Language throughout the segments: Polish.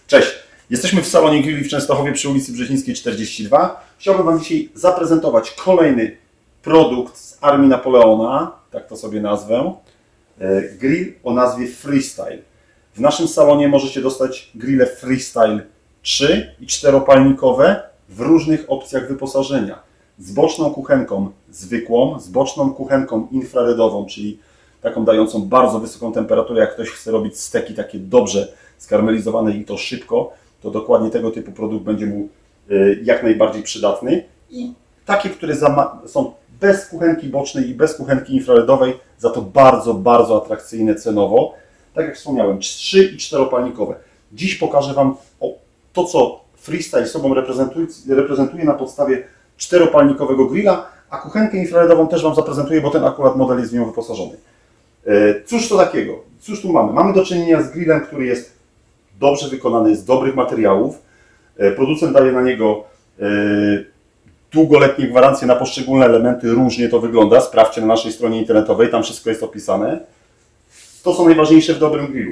Cześć, jesteśmy w salonie grilli w Częstochowie przy ulicy Brzezińskiej 42. Chciałbym Wam dzisiaj zaprezentować kolejny produkt z Armii Napoleona, tak to sobie nazwę. Grill o nazwie Freestyle. W naszym salonie możecie dostać grille Freestyle 3 i 4-palnikowe w różnych opcjach wyposażenia. Z boczną kuchenką zwykłą, z boczną kuchenką infraredową, czyli taką dającą bardzo wysoką temperaturę, jak ktoś chce robić steki takie dobrze skarmelizowane i to szybko, to dokładnie tego typu produkt będzie mu jak najbardziej przydatny. I takie, które są bez kuchenki bocznej i bez kuchenki infraredowej, za to bardzo, bardzo atrakcyjne cenowo. Tak jak wspomniałem, 3 i 4-palnikowe. Dziś pokażę Wam to, co Freestyle sobą reprezentuje na podstawie 4-palnikowego grilla, a kuchenkę infraredową też Wam zaprezentuję, bo ten akurat model jest w nią wyposażony. Cóż to takiego? Cóż tu mamy? Mamy do czynienia z grillem, który jest dobrze wykonany, z dobrych materiałów. Producent daje na niego długoletnie gwarancje na poszczególne elementy. Różnie to wygląda. Sprawdźcie na naszej stronie internetowej, tam wszystko jest opisane. To są najważniejsze w dobrym grillu.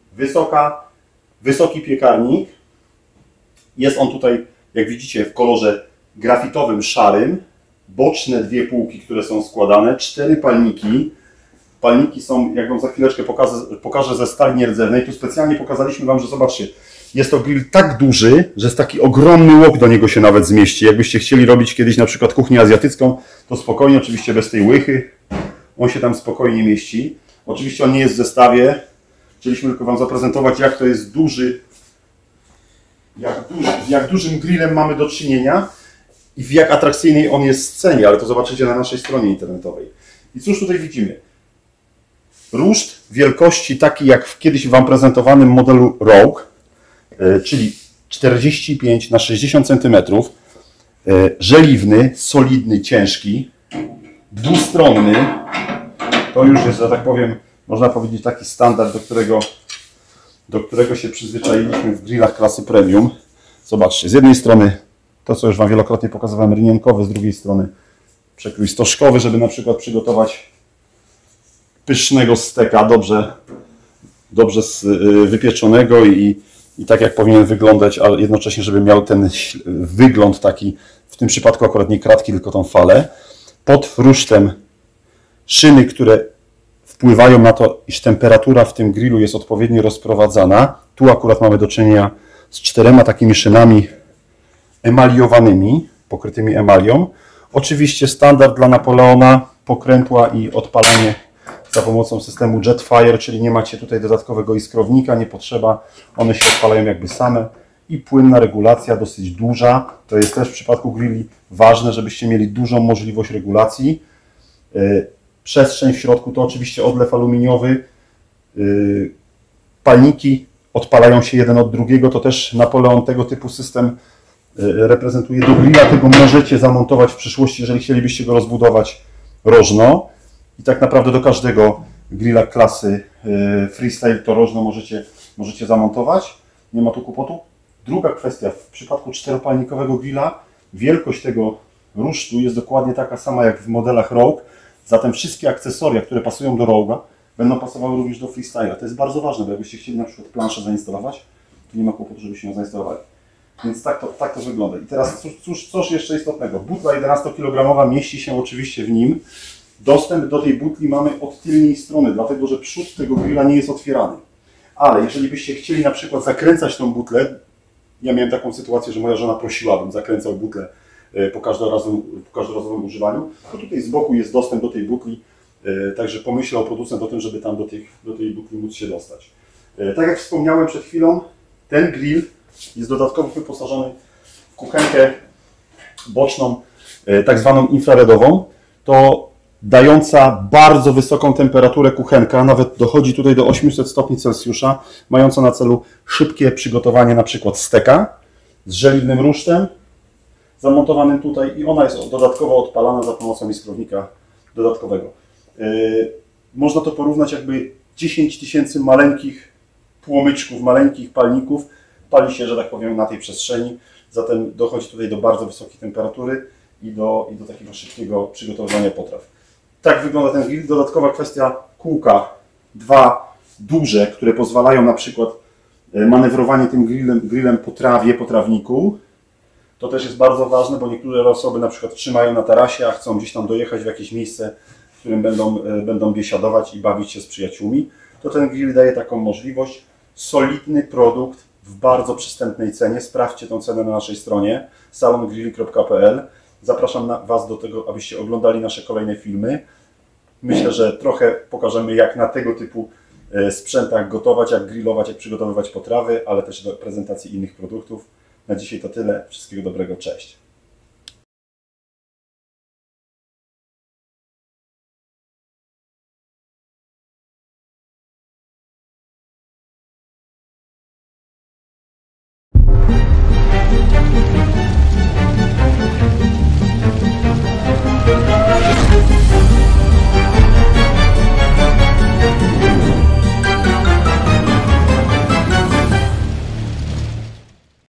Wysoki piekarnik. Jest on tutaj, jak widzicie, w kolorze grafitowym, szarym. Boczne dwie półki, które są składane. 4 palniki. Palniki są, jak Wam za chwileczkę pokażę, ze stali nierdzewnej. Tu specjalnie pokazaliśmy Wam, że zobaczcie, jest to grill tak duży, że jest taki ogromny łok do niego się nawet zmieści. Jakbyście chcieli robić kiedyś na przykład kuchnię azjatycką, to spokojnie, oczywiście bez tej łychy, on się tam spokojnie mieści. Oczywiście on nie jest w zestawie. Chcieliśmy tylko Wam zaprezentować, jak to jest duży, jak dużym grillem mamy do czynienia i w jak atrakcyjnej on jest w cenie, ale to zobaczycie na naszej stronie internetowej. I cóż tutaj widzimy? Ruszt wielkości taki jak w kiedyś Wam prezentowanym modelu Rogue, czyli 45 na 60 cm, żeliwny, solidny, ciężki, dwustronny. To już jest, że tak powiem, można powiedzieć taki standard, do którego się przyzwyczailiśmy w grillach klasy premium. Zobaczcie, z jednej strony to, co już Wam wielokrotnie pokazywałem, rynienkowy, z drugiej strony przekrój stożkowy, żeby na przykład przygotować pysznego steka, dobrze wypieczonego i tak jak powinien wyglądać, a jednocześnie, żeby miał ten wygląd taki, w tym przypadku akurat nie kratki, tylko tą falę. Pod rusztem szyny, które wpływają na to, iż temperatura w tym grillu jest odpowiednio rozprowadzana. Tu akurat mamy do czynienia z 4 takimi szynami emaliowanymi, pokrytymi emalią. Oczywiście standard dla Napoleona, pokrętła i odpalenie za pomocą systemu Jetfire, czyli nie macie tutaj dodatkowego iskrownika, nie potrzeba, one się odpalają jakby same i płynna regulacja, dosyć duża, to jest też w przypadku grilli ważne, żebyście mieli dużą możliwość regulacji. Przestrzeń w środku to oczywiście odlew aluminiowy, palniki odpalają się jeden od drugiego, to też Napoleon tego typu system reprezentuje. Do grilla tego możecie zamontować w przyszłości, jeżeli chcielibyście go rozbudować rożno. I tak naprawdę do każdego grilla klasy Freestyle to rożno możecie zamontować. Nie ma tu kłopotu. Druga kwestia, w przypadku 4-palnikowego grilla wielkość tego rusztu jest dokładnie taka sama jak w modelach Rogue. Zatem wszystkie akcesoria, które pasują do Rogue'a, będą pasowały również do Freestyle'a. To jest bardzo ważne, bo jakbyście chcieli na przykład planszę zainstalować, to nie ma kłopotu, żebyście ją zainstalowali. Więc tak to wygląda. I teraz cóż jeszcze istotnego. Butla 11-kg mieści się oczywiście w nim. Dostęp do tej butli mamy od tylnej strony, dlatego że przód tego grilla nie jest otwierany. Ale jeżeli byście chcieli na przykład zakręcać tą butlę, ja miałem taką sytuację, że moja żona prosiła, abym zakręcał butlę po każdorazowym używaniu, to tutaj z boku jest dostęp do tej butli, także pomyślał producent o tym, żeby tam do tej butli móc się dostać. Tak jak wspomniałem przed chwilą, ten grill jest dodatkowo wyposażony w kuchenkę boczną, tak zwaną infraredową. To dająca bardzo wysoką temperaturę kuchenka, nawet dochodzi tutaj do 800 stopni Celsjusza, mająca na celu szybkie przygotowanie na przykład steka z żeliwnym rusztem zamontowanym tutaj i ona jest dodatkowo odpalana za pomocą iskrownika dodatkowego. Można to porównać jakby 10 000 maleńkich płomyczków, maleńkich palników pali się, że tak powiem, na tej przestrzeni, zatem dochodzi tutaj do bardzo wysokiej temperatury i do takiego szybkiego przygotowywania potraw. Tak wygląda ten grill. Dodatkowa kwestia, kółka, 2 duże, które pozwalają na przykład manewrowanie tym grillem po trawie, po trawniku. To też jest bardzo ważne, bo niektóre osoby na przykład trzymają na tarasie, a chcą gdzieś tam dojechać w jakieś miejsce, w którym będą biesiadować i bawić się z przyjaciółmi. To ten grill daje taką możliwość. Solidny produkt w bardzo przystępnej cenie. Sprawdźcie tą cenę na naszej stronie salongrilli.pl. Zapraszam Was do tego, abyście oglądali nasze kolejne filmy. Myślę, że trochę pokażemy, jak na tego typu sprzętach gotować, jak grillować, jak przygotowywać potrawy, ale też do prezentacji innych produktów. Na dzisiaj to tyle. Wszystkiego dobrego. Cześć.